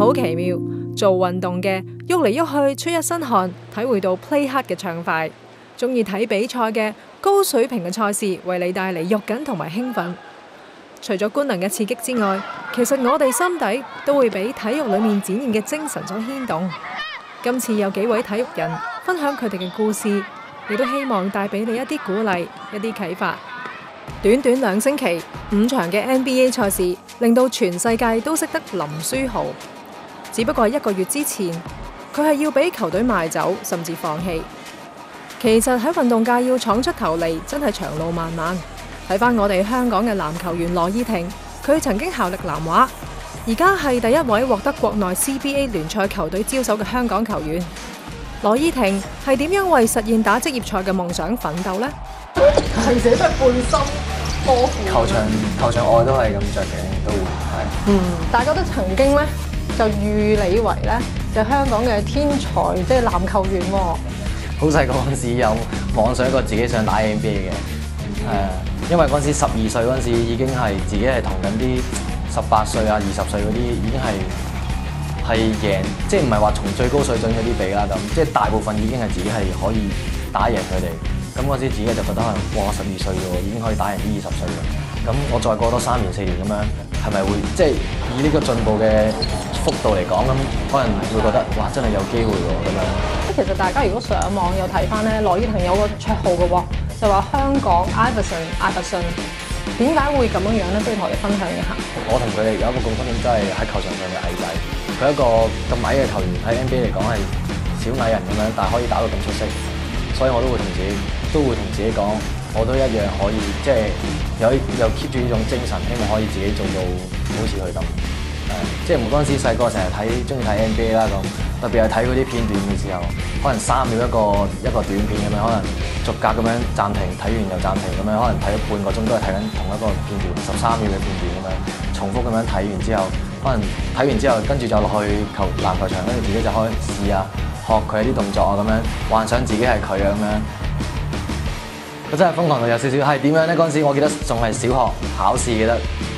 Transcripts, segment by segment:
好奇妙，做運動嘅喐嚟喐去出一身汗，體會到 play hard 嘅暢快。中意睇比賽嘅高水平嘅賽事，為你帶嚟肉緊同埋興奮。除咗官能嘅刺激之外，其實我哋心底都會俾體育裡面展現嘅精神所牽動。今次有幾位體育人分享佢哋嘅故事，亦都希望帶俾你一啲鼓勵、一啲啟發。短短2星期5場嘅 NBA 賽事，令到全世界都識得林書豪。只不過1個月之前，佢係要俾球隊賣走，甚至放棄。其實喺運動界要闖出頭嚟，真係長路漫漫。睇返我哋香港嘅籃球員羅依婷，佢曾經效力南華，而家係第一位獲得國內 CBA 聯賽球隊招手嘅香港球員。羅依婷係點樣為實現打職業賽嘅夢想奮鬥呢？ 係寫出半身波褲。 球場外都係咁着嘅，都會係。 大家都曾經咧就預你為咧就香港嘅天才，即係籃球員喎。 好細個嗰陣時有妄想過自己想打 NBA 嘅，因為嗰陣時12歲嗰陣時已經係自己係同緊啲18歲啊、20歲嗰啲已經係贏，即係唔係話從最高水準嗰啲比啦咁，即係大部分已經係自己係可以打贏佢哋。咁嗰陣時自己就覺得係哇12歲喎，已經可以打贏啲20歲嘅。咁我再過多3年4年咁樣，係咪會即係以呢個進步嘅幅度嚟講咁，可能會覺得哇真係有機會喎咁樣。 其實大家如果上網有睇翻咧，羅依婷有個綽號嘅喎，就話香港艾弗遜。點解會咁樣樣咧？不如同我哋分享一下。 我同佢哋有一個共通點，真係喺球場上嘅矮仔。佢一個咁矮嘅球員喺 NBA 嚟講係小矮人咁樣，但係可以打到咁出色，所以我都會同自己講，我都一樣可以，即係有 keep 住呢種精神，希望可以自己做到好似佢咁。即係嗰陣時細個成日中意睇 NBA 啦咁，特別係睇嗰啲片段嘅時候，可能3秒一個短片咁樣，可能逐格咁樣暫停，睇完又暫停咁樣，可能睇咗半個鐘都係睇緊同一個片段，13秒嘅片段咁樣，重複咁樣睇完之後，可能睇完之後跟住就落去籃球場，跟住自己就開始試下學佢啲動作啊咁樣，幻想自己係佢啊咁樣。佢真係瘋狂到有少少係點樣咧？嗰陣時我記得仲係小學考試，記得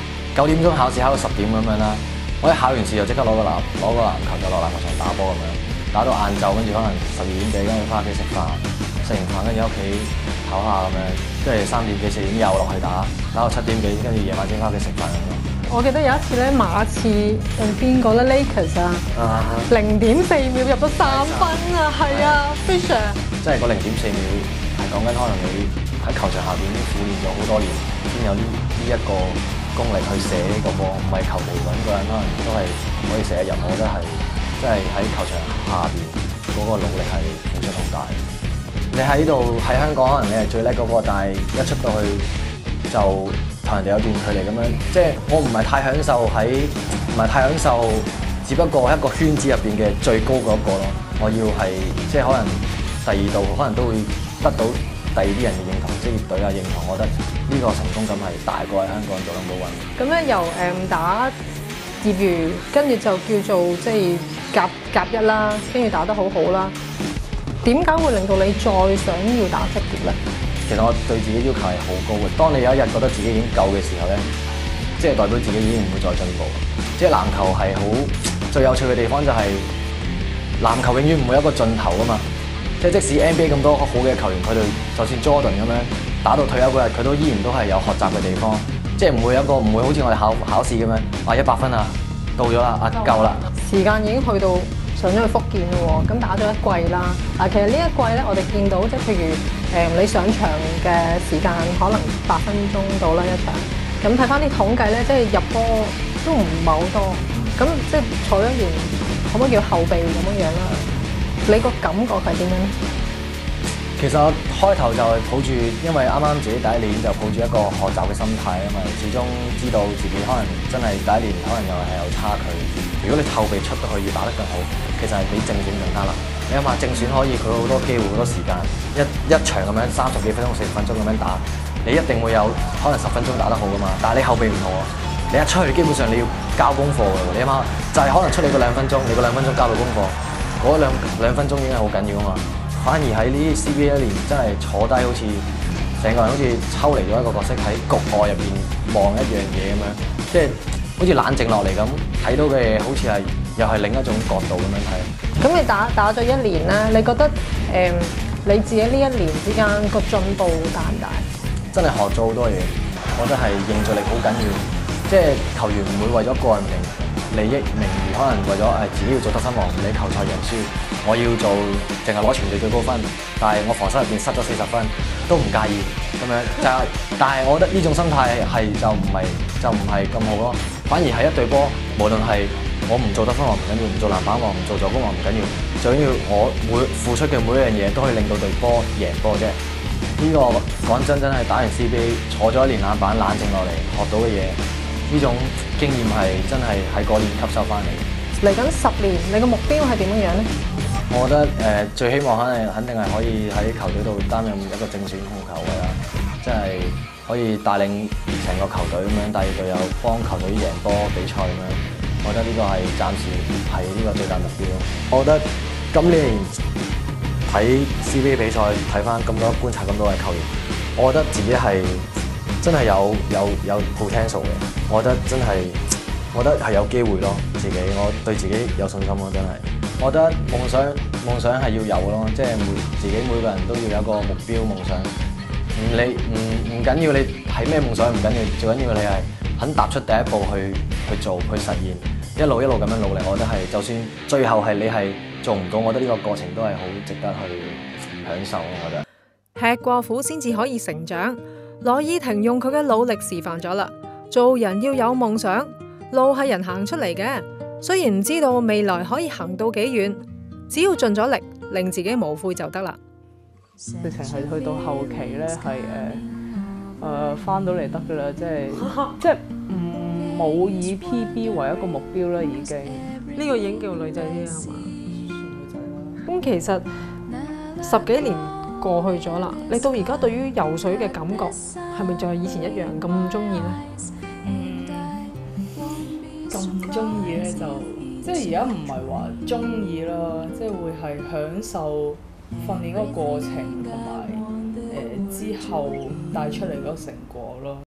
9點鐘考試考到10點咁樣啦。我一考完試就即刻攞個籃球就落籃球場打波咁樣，打到晏晝，跟住可能12點幾，跟住翻屋企食飯，食完飯跟住喺屋企唞下咁樣，跟住3點幾4點又落去打到7點幾，跟住夜晚先翻屋企食飯咁樣。 我記得有一次咧，馬刺定邊個咧 Lakers 啊，0.4秒入咗3分啊，係啊 ，Fisher。即係個0.4秒係講緊可能你喺球場下邊已經苦練咗好多年，先有呢一個功力去射呢個波，唔係求其揾個人可能都係可以射得入。我覺得係真係喺球場下邊嗰個努力係付出好大。你喺度喺香港可能你係最叻嗰個，但係一出到去就同人哋有段距離咁樣，即係我唔係太享受，只不過一個圈子入邊嘅最高嗰個咯。我要係即係可能第2度可能都會得到第2啲人嘅認同，職業隊啊認同，我覺得呢個成功感係大過喺香港做number one。 咁咧由打業餘，跟住就叫做即係甲1啦，跟住打得好好啦。點解會令到你再想要打職業咧？ 其實我對自己要求係好高嘅。當你有一日覺得自己已經夠嘅時候咧，即係代表自己已經唔會再進步。即係籃球係最有趣嘅地方就係籃球永遠唔會有一個盡頭啊嘛。即係即使 NBA 咁多好嘅球員，佢哋就算 Jordan 咁樣打到退休嗰日，佢都依然都係有學習嘅地方。即係唔會好似我哋考試咁樣，100分啊，到咗啦，夠啦。 時間已經去到上咗去福建咯喎，咁打咗1季啦。嗱，其實呢1季咧，我哋見到即係譬如你上場嘅時間可能8分鐘到啦1場。咁睇翻啲統計咧，即係入波都唔係好多。咁即係坐咗完，可唔可以叫後備咁樣啦？你個感覺係點樣咧？ 其實我開頭就係抱住，因為啱啱自己第1年就抱住一個學習嘅心態啊嘛，始終知道自己可能真係第1年可能又係有差距。如果你後備出到去要打得更好，其實係比正選更加難。你諗下正選可以佢好多機會好多時間，一場咁樣30幾分鐘40分鐘咁樣打，你一定會有可能10分鐘打得好噶嘛。但係你後備唔同喎，你一出去基本上你要交功課㗎喎。你諗下就係可能出你個2分鐘，你個2分鐘交到功課，嗰兩分鐘已經係好緊要啊嘛。反而喺呢啲 CBA 1年真係坐低，好似成個人好似抽離咗一個角色喺局外入邊望一樣嘢咁樣，即係好似冷靜落嚟咁，睇到嘅嘢好似係又係另一種角度咁樣睇。 咁你打咗1年啦，你覺得你自己呢1年之間個進步大唔大？ 真係學咗好多嘢，我覺得係凝聚力好緊要。即係球員唔會為咗個人利益、名譽，可能為咗自己要做得分王，唔理球賽贏輸，我要做淨係攞全隊最高分，但係我防守入邊失咗40分都唔介意咁樣。但係我覺得呢種心態就唔係咁好咯。反而係一隊波，無論係我唔做得分王唔緊要，唔做籃板王、唔做助攻王唔緊要，最緊要我付出嘅每一樣嘢都可以令到隊波贏波啫。呢個講真係打完 CBA 坐咗1年冷板，冷靜落嚟學到嘅嘢，呢種經驗係真係喺嗰年吸收翻嚟。 嚟緊10年，你個目標係點樣咧？ 我覺得最希望肯定係可以喺球隊度擔任一個正選控球位啦，即係可以帶領成個球隊咁樣，帶住隊友幫球隊贏波比賽咁樣。我覺得呢個係暫時係呢個最大目標。我覺得今年睇 CBA 比賽，睇翻咁多觀察咁多位球員，我覺得自己係真係有 potential 嘅。我覺得係有機會咯，我對自己有信心咯，真係。我覺得夢想係要有咯，即係自己每個人都要有一個目標夢想。唔緊要你係咩夢想唔緊要，最緊要你係肯踏出第一步去做去實現，一路咁樣努力。我覺得係就算最後係你係做唔到，我覺得呢個過程都係好值得去享受。我覺得吃過苦先至可以成長。羅意廷用佢嘅努力示範咗啦，做人要有夢想，路係人行出嚟嘅。雖然唔知道未來可以行到幾遠，只要盡咗力，令自己無悔就得啦。 直情係去到後期咧，係翻到嚟得噶啦，即係冇以 PB 為一個目標啦，已經。 呢個已經叫女仔啲係嘛？ 女仔啦。 咁其實10幾年過去咗啦，你到而家對於游水嘅感覺係咪仲係以前一樣咁中意咧？ 咁中意咧就即係而家唔係話中意啦，即係會係享受訓練嗰個過程同埋之後帶出嚟嗰個成果咯。